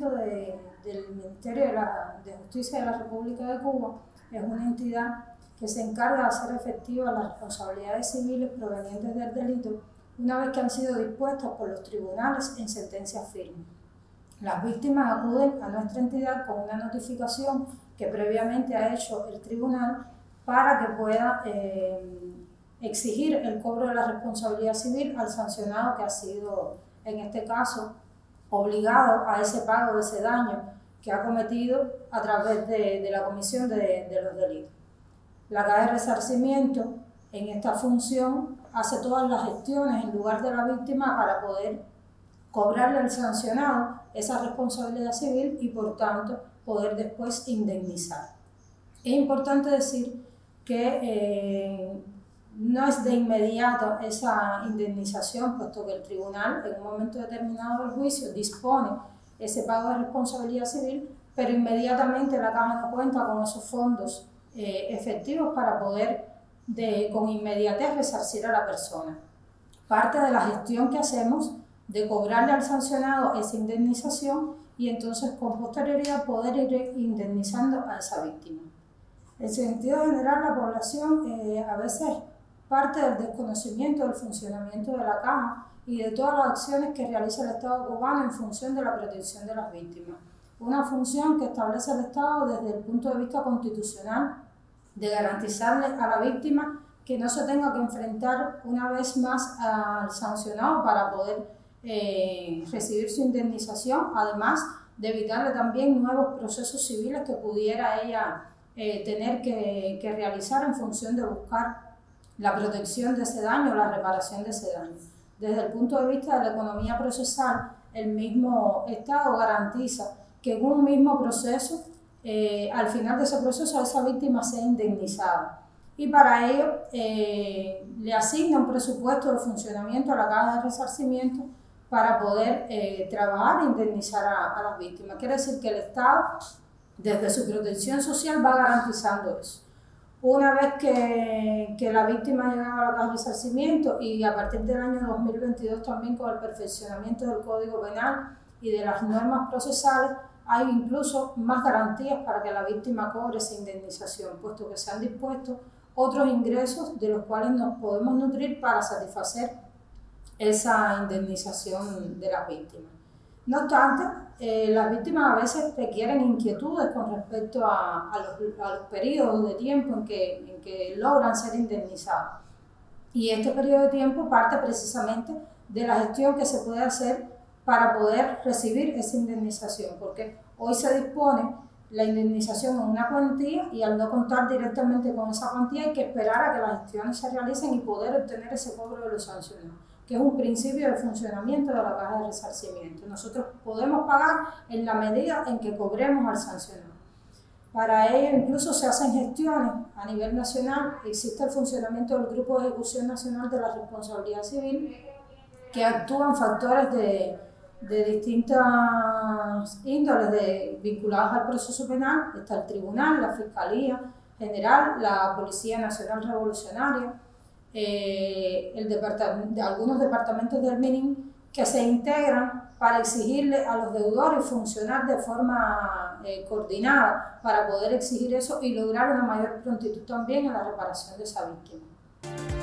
resarcimiento del Ministerio de Justicia de la República de Cuba es una entidad que se encarga de hacer efectivas las responsabilidades civiles provenientes del delito una vez que han sido dispuestas por los tribunales en sentencias firmes. Las víctimas acuden a nuestra entidad con una notificación que previamente ha hecho el tribunal para que pueda exigir el cobro de la responsabilidad civil al sancionado que ha sido, en este caso, obligado a ese pago de ese daño que ha cometido a través de la comisión de los delitos. La Caja de Resarcimiento, en esta función, hace todas las gestiones en lugar de la víctima para poder cobrarle al sancionado esa responsabilidad civil y, por tanto, poder después indemnizar. Es importante decir que no es de inmediato esa indemnización, puesto que el tribunal, en un momento determinado del juicio, dispone ese pago de responsabilidad civil, pero inmediatamente la Caja no cuenta con esos fondos efectivos para poder con inmediatez resarcir a la persona. Parte de la gestión que hacemos de cobrarle al sancionado esa indemnización y entonces con posterioridad poder ir indemnizando a esa víctima. En sentido general, la población a veces parte del desconocimiento del funcionamiento de la Caja y de todas las acciones que realiza el Estado cubano en función de la protección de las víctimas. Una función que establece el Estado desde el punto de vista constitucional de garantizarle a la víctima que no se tenga que enfrentar una vez más al sancionado para poder recibir su indemnización, además de evitarle también nuevos procesos civiles que pudiera ella tener que realizar en función de buscar la protección de ese daño, la reparación de ese daño. Desde el punto de vista de la economía procesal, el mismo Estado garantiza que en un mismo proceso, al final de ese proceso, esa víctima sea indemnizada. Y para ello le asigna un presupuesto de funcionamiento a la Caja de Resarcimiento para poder trabajar e indemnizar a las víctimas. Quiere decir que el Estado, desde su protección social, va garantizando eso. Una vez que la víctima ha llegado a la Caja de Resarcimiento y a partir del año 2022 también con el perfeccionamiento del Código Penal y de las normas procesales, hay incluso más garantías para que la víctima cobre esa indemnización, puesto que se han dispuesto otros ingresos de los cuales nos podemos nutrir para satisfacer esa indemnización de las víctimas. No obstante, las víctimas a veces requieren inquietudes con respecto a los periodos de tiempo en que logran ser indemnizadas. Y este periodo de tiempo parte precisamente de la gestión que se puede hacer para poder recibir esa indemnización, porque hoy se dispone la indemnización en una cuantía y al no contar directamente con esa cuantía hay que esperar a que las gestiones se realicen y poder obtener ese cobro de los sancionados, que es un principio de funcionamiento de la Caja de Resarcimiento. Nosotros podemos pagar en la medida en que cobremos al sancionado. Para ello incluso se hacen gestiones a nivel nacional, existe el funcionamiento del Grupo de Ejecución Nacional de la Responsabilidad Civil, que actúan factores de distintas índoles vinculadas al proceso penal. Está el Tribunal, la Fiscalía General, la Policía Nacional Revolucionaria, algunos departamentos del MININ que se integran para exigirle a los deudores funcionar de forma coordinada para poder exigir eso y lograr una mayor prontitud también en la reparación de esa víctima.